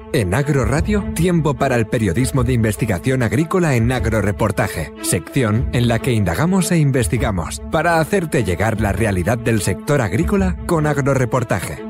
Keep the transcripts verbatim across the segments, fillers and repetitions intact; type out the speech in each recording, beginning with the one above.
En Agroradio, tiempo para el periodismo de investigación agrícola en Agroreportaje, sección en la que indagamos e investigamos para hacerte llegar la realidad del sector agrícola con Agroreportaje.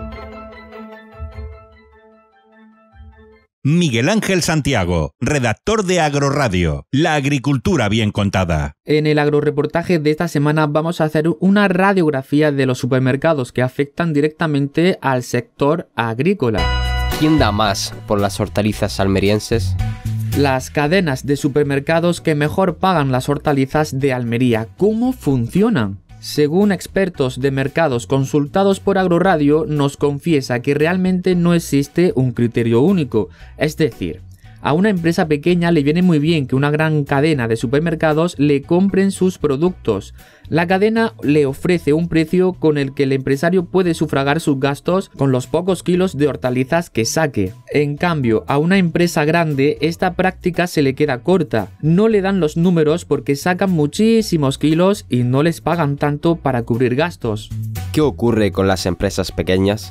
Miguel Ángel Santiago, redactor de Agroradio, la agricultura bien contada. En el agroreportaje de esta semana vamos a hacer una radiografía de los supermercados que afectan directamente al sector agrícola. ¿Quién da más por las hortalizas almerienses? Las cadenas de supermercados que mejor pagan las hortalizas de Almería, ¿cómo funcionan? Según expertos de mercados consultados por Agroradio, nos confiesa que realmente no existe un criterio único. Es decir, a una empresa pequeña le viene muy bien que una gran cadena de supermercados le compren sus productos. La cadena le ofrece un precio con el que el empresario puede sufragar sus gastos con los pocos kilos de hortalizas que saque. En cambio, a una empresa grande esta práctica se le queda corta. No le dan los números porque sacan muchísimos kilos y no les pagan tanto para cubrir gastos. ¿Qué ocurre con las empresas pequeñas?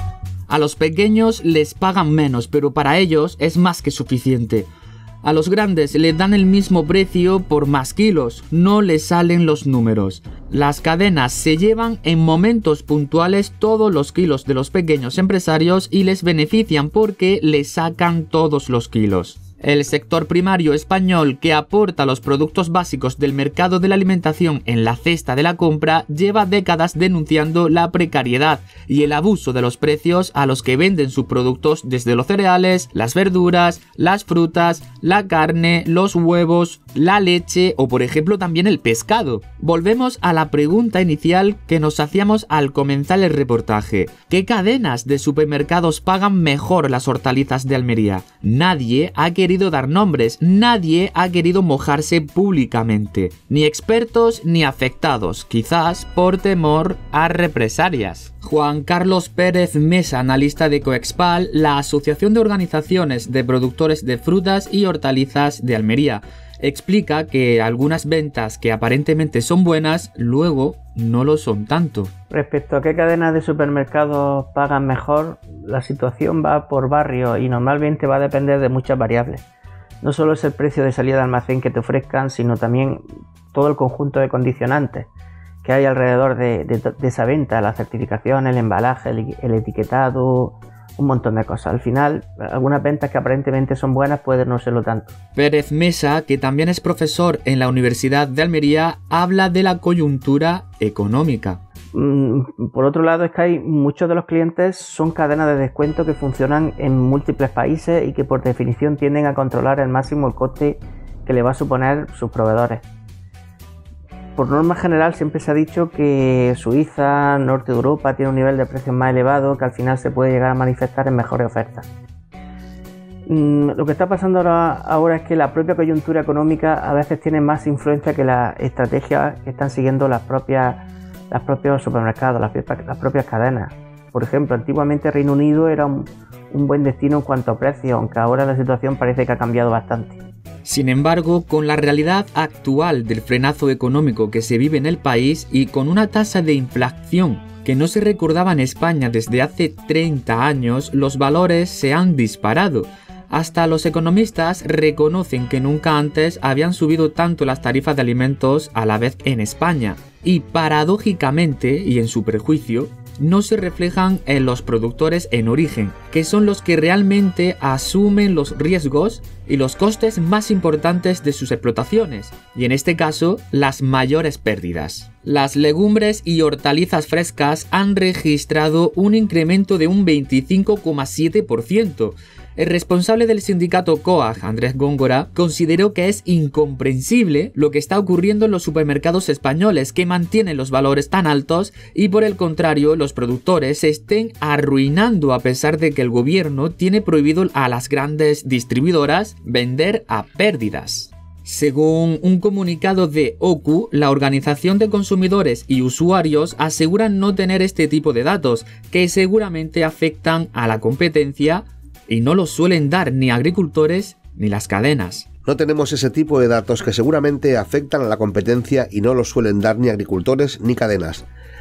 A los pequeños les pagan menos, pero para ellos es más que suficiente. A los grandes les dan el mismo precio por más kilos, no les salen los números. Las cadenas se llevan en momentos puntuales todos los kilos de los pequeños empresarios y les benefician porque les sacan todos los kilos. El sector primario español, que aporta los productos básicos del mercado de la alimentación en la cesta de la compra, lleva décadas denunciando la precariedad y el abuso de los precios a los que venden sus productos, desde los cereales, las verduras, las frutas, la carne, los huevos, la leche o, por ejemplo, también el pescado. Volvemos a la pregunta inicial que nos hacíamos al comenzar el reportaje. ¿Qué cadenas de supermercados pagan mejor las hortalizas de Almería? Nadie ha querido querido dar nombres, nadie ha querido mojarse públicamente, ni expertos ni afectados, quizás por temor a represalias. Juan Carlos Pérez Mesa, analista de Coexpal, la Asociación de Organizaciones de Productores de Frutas y Hortalizas de Almería, explica que algunas ventas que aparentemente son buenas, luego no lo son tanto. Respecto a qué cadenas de supermercados pagan mejor, la situación va por barrio y normalmente va a depender de muchas variables. No solo es el precio de salida de almacén que te ofrezcan, sino también todo el conjunto de condicionantes que hay alrededor de, de, de esa venta, la certificación, el embalaje, el, el etiquetado, un montón de cosas. Al final, algunas ventas que aparentemente son buenas pueden no serlo tanto. Pérez Mesa, que también es profesor en la Universidad de Almería, habla de la coyuntura económica. Por otro lado, es que hay muchos de los clientes son cadenas de descuento que funcionan en múltiples países y que por definición tienden a controlar al máximo el coste que le va a suponer sus proveedores. Por norma general siempre se ha dicho que Suiza, norte de Europa, tiene un nivel de precios más elevado que al final se puede llegar a manifestar en mejores ofertas. Lo que está pasando ahora, ahora es que la propia coyuntura económica a veces tiene más influencia que la estrategia que están siguiendo las propias, los propios supermercados, las, las propias cadenas. Por ejemplo, antiguamente Reino Unido era un, un buen destino en cuanto a precio, aunque ahora la situación parece que ha cambiado bastante. Sin embargo, con la realidad actual del frenazo económico que se vive en el país y con una tasa de inflación que no se recordaba en España desde hace treinta años, los valores se han disparado. Hasta los economistas reconocen que nunca antes habían subido tanto las tarifas de alimentos a la vez en España. Y paradójicamente, y en su perjuicio, no se reflejan en los productores en origen, que son los que realmente asumen los riesgos y los costes más importantes de sus explotaciones, y en este caso, las mayores pérdidas. Las legumbres y hortalizas frescas han registrado un incremento de un veinticinco coma siete por ciento. El responsable del sindicato COAG, Andrés Góngora, consideró que es incomprensible lo que está ocurriendo en los supermercados españoles, que mantienen los valores tan altos y por el contrario los productores se estén arruinando a pesar de que el gobierno tiene prohibido a las grandes distribuidoras vender a pérdidas. Según un comunicado de O C U, la Organización de Consumidores y Usuarios aseguran no tener este tipo de datos, que seguramente afectan a la competencia y no los suelen dar ni agricultores ni las cadenas. No tenemos ese tipo de datos que seguramente afectan a la competencia y no los suelen dar ni agricultores ni cadenas.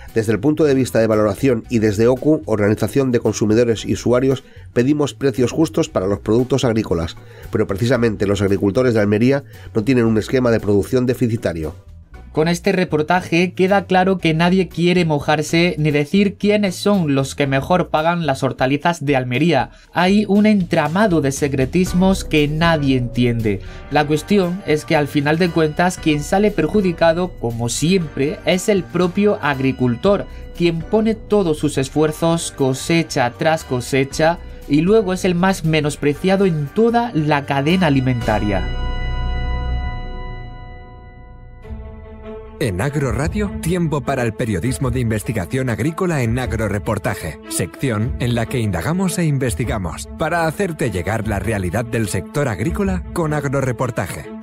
Desde el punto de vista de valoración y desde O C U, Organización de Consumidores y Usuarios, pedimos precios justos para los productos agrícolas, pero precisamente los agricultores de Almería no tienen un esquema de producción deficitario. Con este reportaje queda claro que nadie quiere mojarse ni decir quiénes son los que mejor pagan las hortalizas de Almería. Hay un entramado de secretismos que nadie entiende. La cuestión es que al final de cuentas quien sale perjudicado, como siempre, es el propio agricultor, quien pone todos sus esfuerzos cosecha tras cosecha y luego es el más menospreciado en toda la cadena alimentaria. En Agroradio, tiempo para el periodismo de investigación agrícola en Agroreportaje, sección en la que indagamos e investigamos para hacerte llegar la realidad del sector agrícola con Agroreportaje.